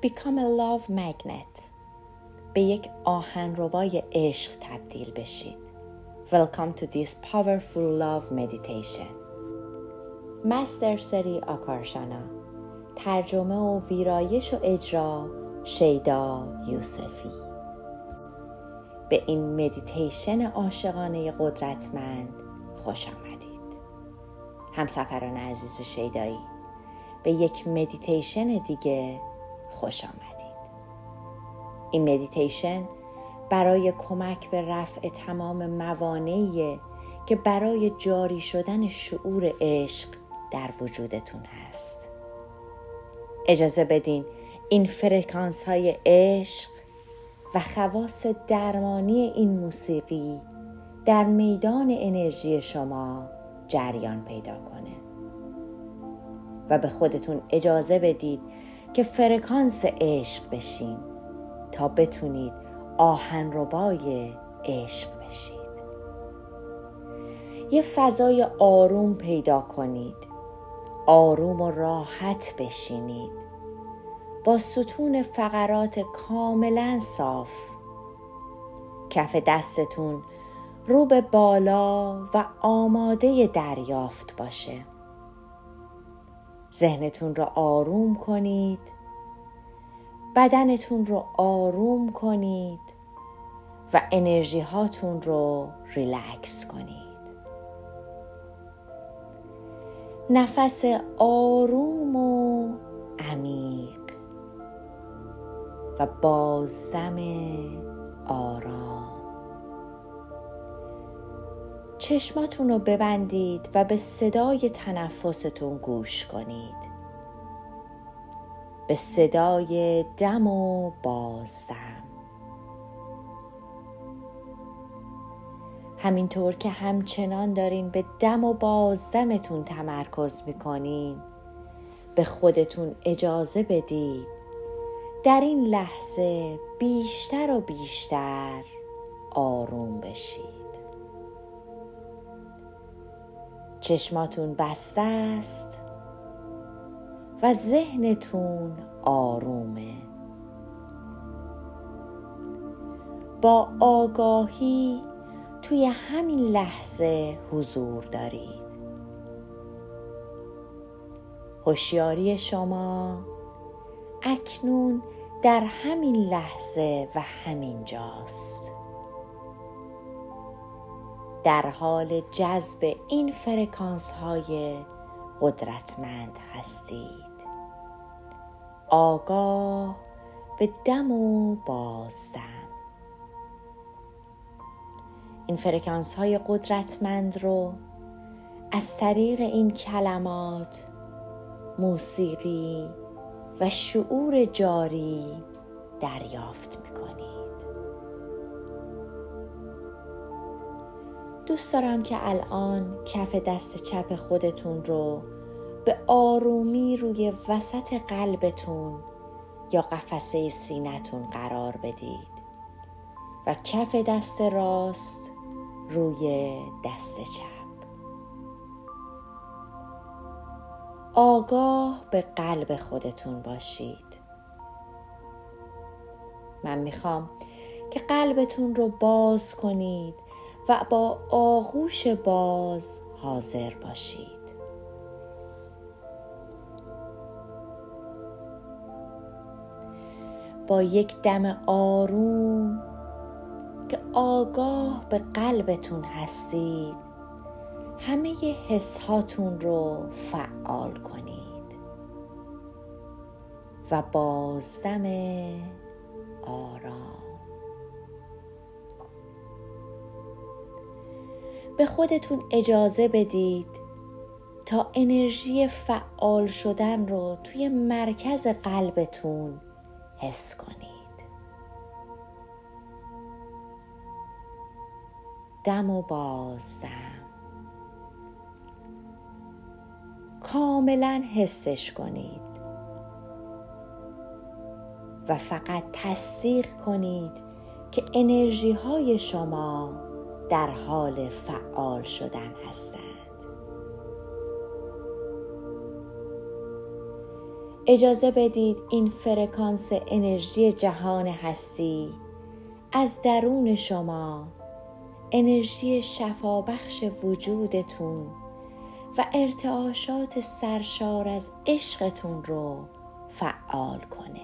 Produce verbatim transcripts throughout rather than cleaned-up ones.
Become a love magnet. به یک آهنربای عشق تبدیل بشید. Welcome to this powerful love meditation. مستر سری آکارشانا. ترجمه و ویرایش و اجرا شیدا یوسفی. به این مدیتیشن عاشقانه قدرتمند خوش آمدید. همسفران عزیز شیدایی، به یک مدیتیشن دیگه خوش آمدید. این مدیتیشن برای کمک به رفع تمام موانعی که برای جاری شدن شعور عشق در وجودتون هست. اجازه بدین این فرکانس های عشق و خواص درمانی این موسیقی در میدان انرژی شما جریان پیدا کنه و به خودتون اجازه بدید که فرکانس عشق بشین تا بتونید آهنربای عشق بشید. یه فضای آروم پیدا کنید. آروم و راحت بشینید. با ستون فقرات کاملا صاف. کف دستتون رو به بالا و آماده دریافت باشه. ذهنتون رو آروم کنید. بدنتون رو آروم کنید و انرژی هاتون رو ریلکس کنید. نفس آروم و عمیق و بازدم آرام. چشماتون رو ببندید و به صدای تنفستون گوش کنید. به صدای دم و بازدم. همینطور که همچنان دارین به دم و بازدمتون تمرکز میکنین، به خودتون اجازه بدید در این لحظه بیشتر و بیشتر آروم بشید. چشماتون بسته است و ذهنتون آرومه. با آگاهی توی همین لحظه حضور دارید. هوشیاری شما اکنون در همین لحظه و همین جاست. در حال جذب این فرکانس های قدرتمند هستید. آگاه به دم و بازدم. این فرکانس های قدرتمند رو از طریق این کلمات، موسیقی و شعور جاری دریافت میکنید. دوست دارم که الان کف دست چپ خودتون رو به آرومی روی وسط قلبتون یا قفسه سینه‌تون قرار بدید و کف دست راست روی دست چپ. آگاه به قلب خودتون باشید. من میخوام که قلبتون رو باز کنید و با آغوش باز حاضر باشید. با یک دم آروم که آگاه به قلبتون هستید، همه حس هاتون رو فعال کنید و بازدم آرام. به خودتون اجازه بدید تا انرژی فعال شدن رو توی مرکز قلبتون حس کنید. دم و بازدم. کاملا حسش کنید و فقط تصدیق کنید که انرژی های شما در حال فعال شدن هستند. اجازه بدید این فرکانس انرژی جهان هستی از درون شما، انرژی شفابخش وجودتون و ارتعاشات سرشار از عشقتون رو فعال کنه.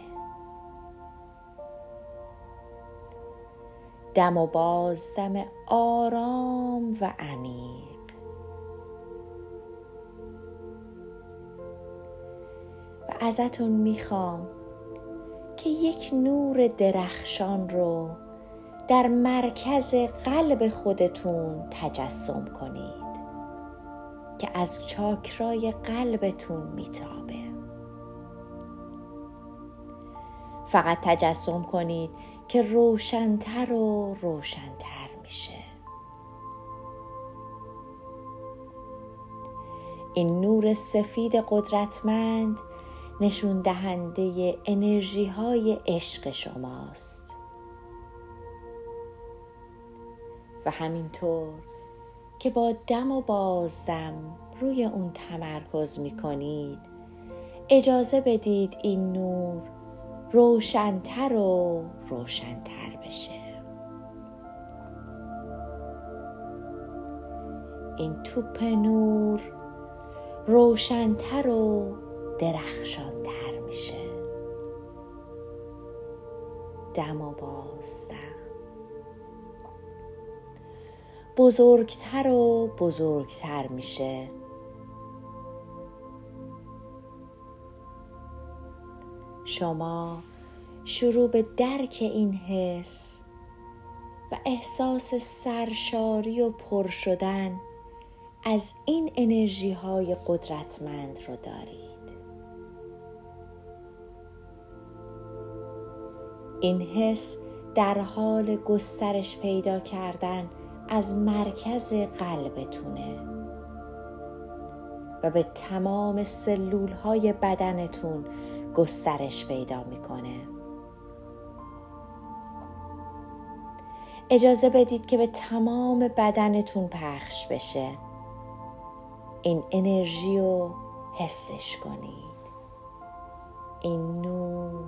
دم و باز دم آرام و عمیق. و ازتون میخوام که یک نور درخشان رو در مرکز قلب خودتون تجسم کنید که از چاکرای قلبتون میتابه. فقط تجسم کنید که روشن‌تر و روشن‌تر میشه. این نور سفید قدرتمند نشون دهنده انرژی های عشق شماست و همینطور که با دم و بازدم روی اون تمرکز می کنید، اجازه بدید این نور روشن‌تر و روشن‌تر بشه. این توپ نور روشن‌تر و درخشان‌تر میشه. دم و بازدم بزرگتر و بزرگتر میشه. شما شروع به درک این حس و احساس سرشاری و پر شدن از این انرژی های قدرتمند رو دارید. این حس در حال گسترش پیدا کردن از مرکز قلبتونه و به تمام سلول های بدنتون گسترش پیدا میکنه. اجازه بدید که به تمام بدنتون پخش بشه. این انرژی رو حسش کنید. این نور،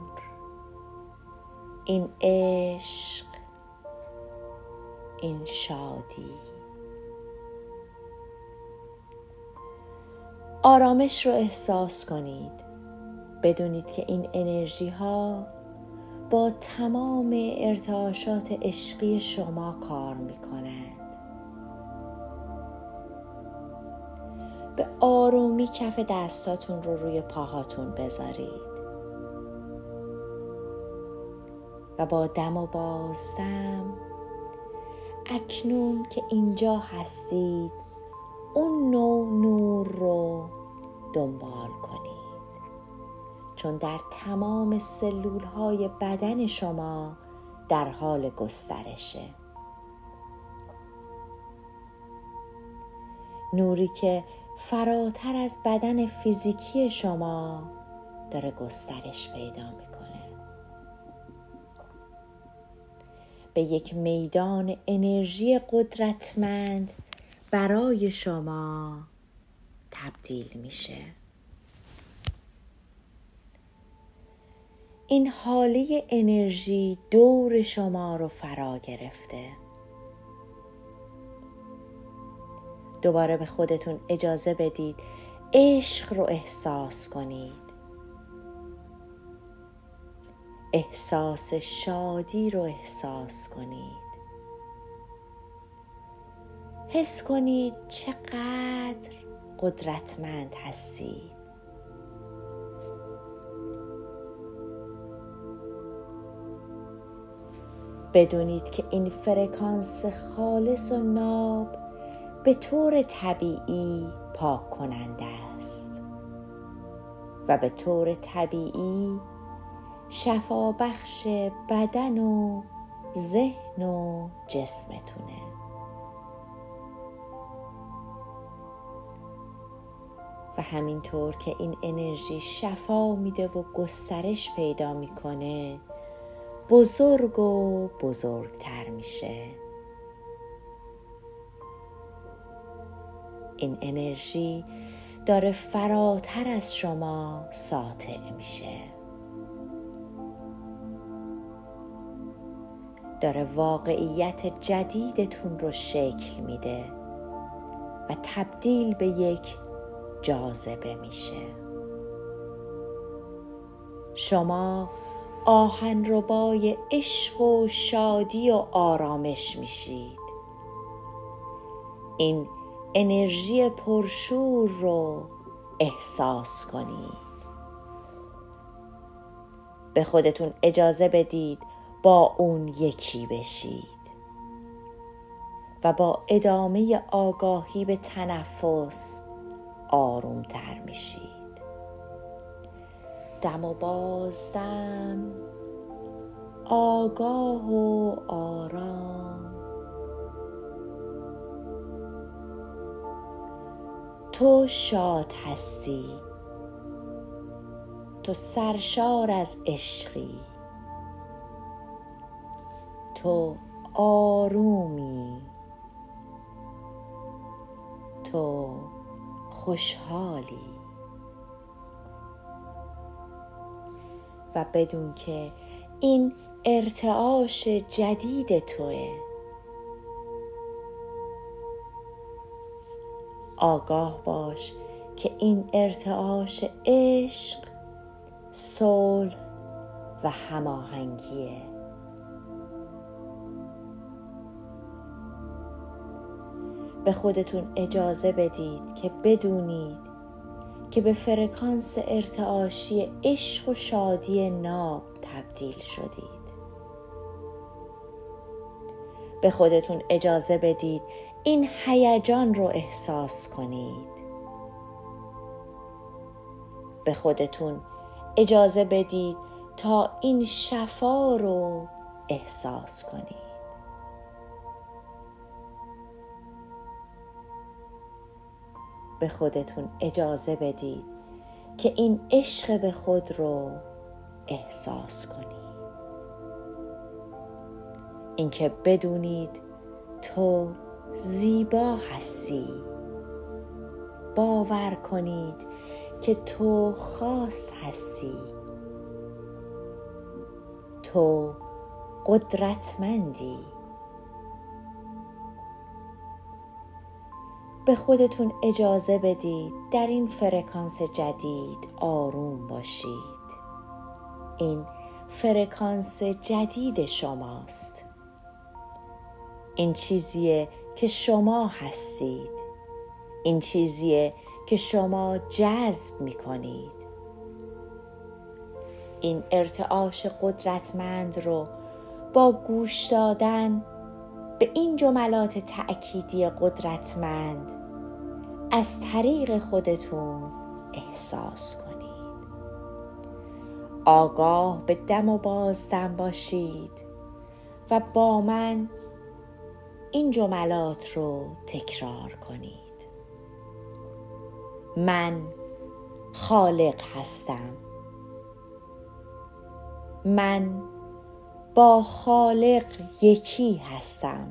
این عشق، این شادی. آرامش رو احساس کنید. بدونید که این انرژی ها با تمام ارتعاشات عشقی شما کار می کنند. به آرومی کف دستاتون رو روی پاهاتون بذارید و با دم و بازدم اکنون که اینجا هستید اون نوع نور رو دنبال کنید، چون در تمام سلول های بدن شما در حال گسترشه. نوری که فراتر از بدن فیزیکی شما داره گسترش پیدا میکنه. به یک میدان انرژی قدرتمند برای شما تبدیل میشه. این حاله انرژی دور شما رو فرا گرفته. دوباره به خودتون اجازه بدید عشق رو احساس کنید. احساس شادی رو احساس کنید. حس کنید چقدر قدرتمند هستید. بدونید که این فرکانس خالص و ناب به طور طبیعی پاک کننده است و به طور طبیعی شفا بخش بدن و ذهن و جسمتونه. و همینطور که این انرژی شفا میده و گسترش پیدا میکنه، بزرگ و بزرگتر میشه. این انرژی داره فراتر از شما ساطع میشه. داره واقعیت جدیدتون رو شکل میده و تبدیل به یک جاذبه میشه. شما آهنربای عشق و شادی و آرامش میشید. این انرژی پرشور رو احساس کنید. به خودتون اجازه بدید با اون یکی بشید و با ادامه آگاهی به تنفس آرومتر میشید. دم و بازدم، آگاه و آرام. تو شاد هستی، تو سرشار از عشقی، تو آرومی، تو خوشحالی. و بدون که این ارتعاش جدید توه، آگاه باش که این ارتعاش عشق، صلح و هماهنگیه. به خودتون اجازه بدید که بدونید که به فرکانس ارتعاشی عشق و شادی ناب تبدیل شدید. به خودتون اجازه بدید این هیجان رو احساس کنید. به خودتون اجازه بدید تا این شفا رو احساس کنید. به خودتون اجازه بدید که این عشق به خود رو احساس کنید. اینکه بدونید تو زیبا هستی. باور کنید که تو خاص هستی. تو قدرتمندی. به خودتون اجازه بدید در این فرکانس جدید آروم باشید. این فرکانس جدید شماست. این چیزیه که شما هستید. این چیزیه که شما جذب می کنید. این ارتعاش قدرتمند رو با گوش دادن به این جملات تأکیدی قدرتمند از طریق خودتون احساس کنید. آگاه به دم و بازدم باشید و با من این جملات رو تکرار کنید. من خالق هستم. من با خالق یکی هستم.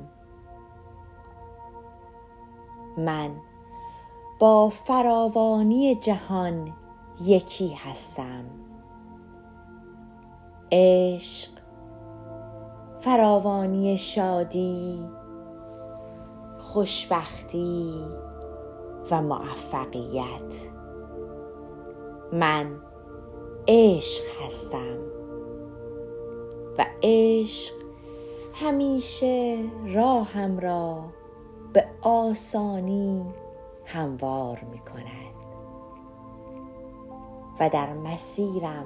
من با فراوانی جهان یکی هستم. عشق، فراوانی شادی، خوشبختی و موفقیت. من عشق هستم و عشق همیشه راهم را به آسانی هموار می کند و در مسیرم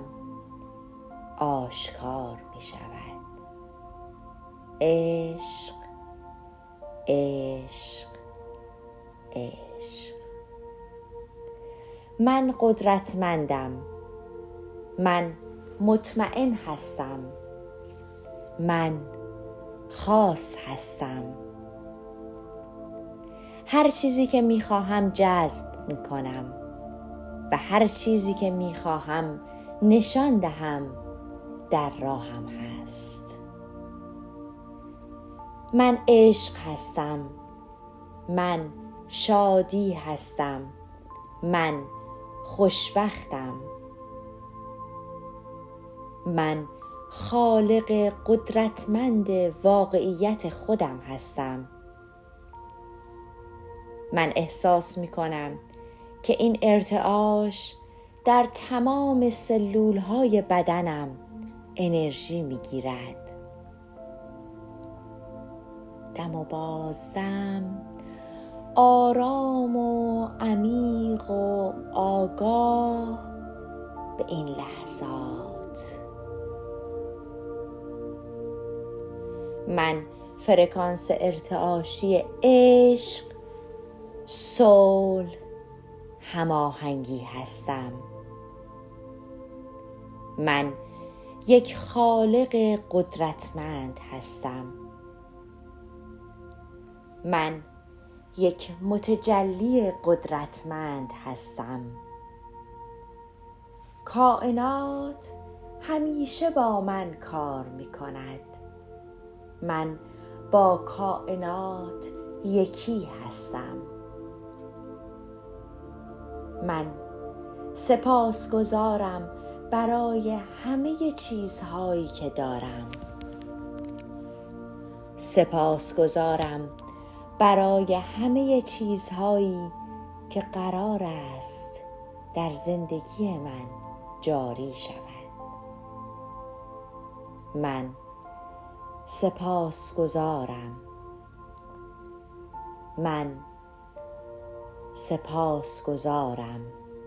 آشکار می شود. عشق، عشق، عشق. من قدرتمندم. من مطمئن هستم. من خاص هستم. هر چیزی که میخواهم جذب میکنم و هر چیزی که میخواهم نشان دهم در راهم هست. من عشق هستم. من شادی هستم. من خوشبختم. من خالق قدرتمند واقعیت خودم هستم. من احساس می کنم که این ارتعاش در تمام سلولهای بدنم انرژی می گیرد. دم و بازدم آرام و عمیق و آگاه به این لحظات. من فرکانس ارتعاشی عشق، صلح، هماهنگی هستم. من یک خالق قدرتمند هستم. من یک متجلی قدرتمند هستم. کائنات همیشه با من کار می کند. من با کائنات یکی هستم. من سپاسگزارم برای همه چیزهایی که دارم. سپاسگزارم برای همه چیزهایی که قرار است در زندگی من جاری شود. من سپاسگزارم. من سپاسگزارم.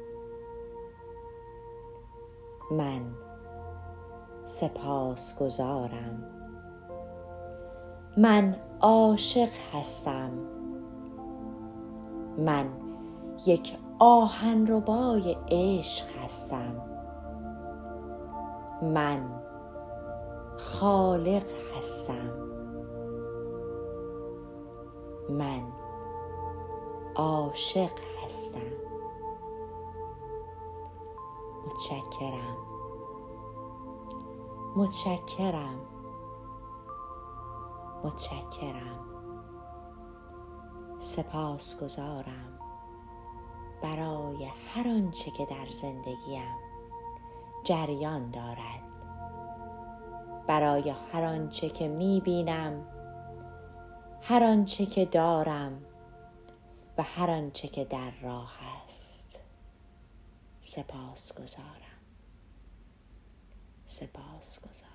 من سپاسگزارم. من عاشق هستم. من یک آهنربای عشق هستم. من خالق هستم. من عاشق هستم. متشکرم. متشکرم. متشکرم. سپاسگزارم برای هر آنچه که در زندگیم جریان دارد، برای هر آنچه که می‌بینم، هر آنچه که دارم و هر آنچه که در راه است. سپاسگزارم. سپاسگزارم.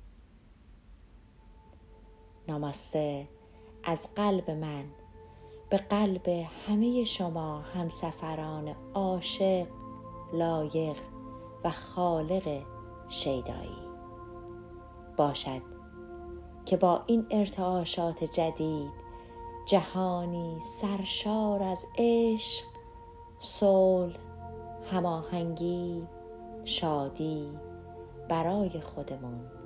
ناماسته از قلب من به قلب همه شما همسفران عاشق، لایق و خالق شیدایی. باشد که با این ارتعاشات جدید جهانی سرشار از عشق، صلح، هماهنگی، شادی برای خودمون